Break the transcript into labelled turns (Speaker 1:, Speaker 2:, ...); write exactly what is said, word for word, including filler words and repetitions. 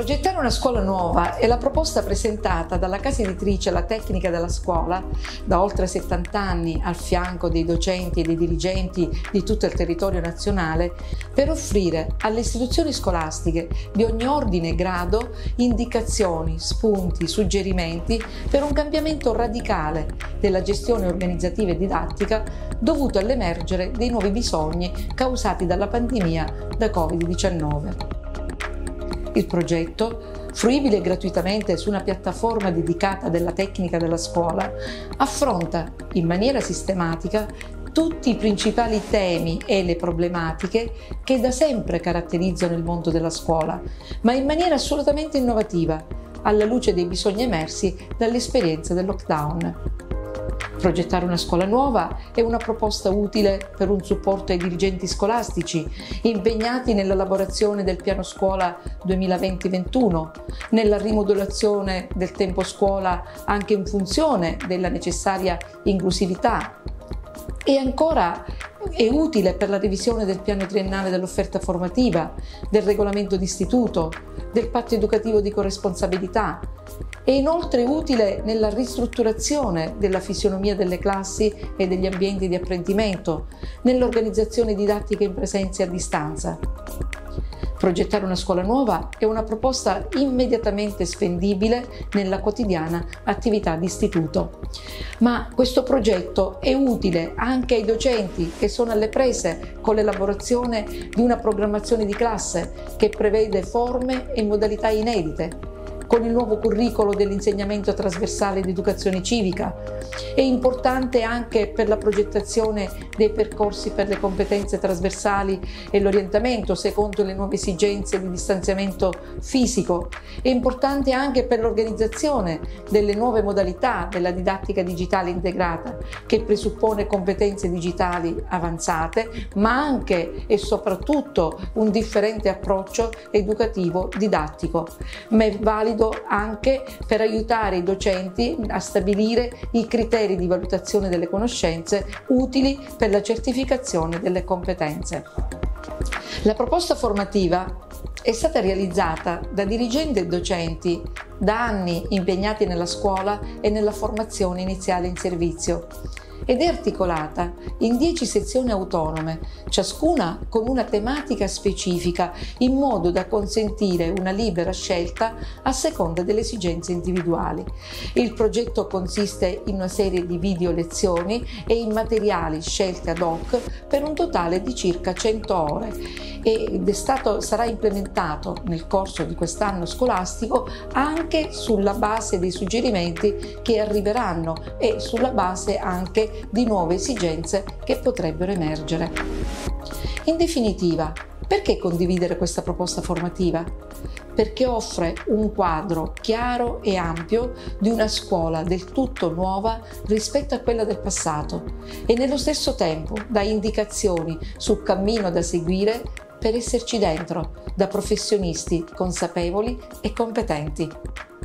Speaker 1: Progettare una scuola nuova è la proposta presentata dalla casa editrice La Tecnica della Scuola, da oltre settanta anni al fianco dei docenti e dei dirigenti di tutto il territorio nazionale, per offrire alle istituzioni scolastiche di ogni ordine e grado indicazioni, spunti, suggerimenti per un cambiamento radicale della gestione organizzativa e didattica dovuto all'emergere dei nuovi bisogni causati dalla pandemia da Covid diciannove. Il progetto, fruibile gratuitamente su una piattaforma dedicata della tecnica della scuola, affronta in maniera sistematica tutti i principali temi e le problematiche che da sempre caratterizzano il mondo della scuola, ma in maniera assolutamente innovativa, alla luce dei bisogni emersi dall'esperienza del lockdown. Progettare una scuola nuova è una proposta utile per un supporto ai dirigenti scolastici impegnati nell'elaborazione del piano scuola duemilaventi ventuno, nella rimodulazione del tempo scuola anche in funzione della necessaria inclusività. E ancora è utile per la revisione del piano triennale dell'offerta formativa, del regolamento d'istituto, del patto educativo di corresponsabilità. È inoltre utile nella ristrutturazione della fisionomia delle classi e degli ambienti di apprendimento, nell'organizzazione didattica in presenza e a distanza. Progettare una scuola nuova è una proposta immediatamente spendibile nella quotidiana attività di istituto. Ma questo progetto è utile anche ai docenti che sono alle prese con l'elaborazione di una programmazione di classe che prevede forme e modalità inedite, con il nuovo curricolo dell'insegnamento trasversale di educazione civica. È importante anche per la progettazione dei percorsi per le competenze trasversali e l'orientamento secondo le nuove esigenze di distanziamento fisico. È importante anche per l'organizzazione delle nuove modalità della didattica digitale integrata, che presuppone competenze digitali avanzate, ma anche e soprattutto un differente approccio educativo didattico, ma è valido anche per aiutare i docenti a stabilire i criteri di valutazione delle conoscenze utili per la certificazione delle competenze. La proposta formativa è stata realizzata da dirigenti e docenti da anni impegnati nella scuola e nella formazione iniziale in servizio, ed è articolata in dieci sezioni autonome, ciascuna con una tematica specifica, in modo da consentire una libera scelta a seconda delle esigenze individuali. Il progetto consiste in una serie di video lezioni e in materiali scelti ad hoc per un totale di circa cento ore ed è stato, sarà implementato nel corso di quest'anno scolastico anche sulla base dei suggerimenti che arriveranno e sulla base anche di nuove esigenze che potrebbero emergere. In definitiva, perché condividere questa proposta formativa? Perché offre un quadro chiaro e ampio di una scuola del tutto nuova rispetto a quella del passato e nello stesso tempo dà indicazioni sul cammino da seguire per esserci dentro da professionisti consapevoli e competenti.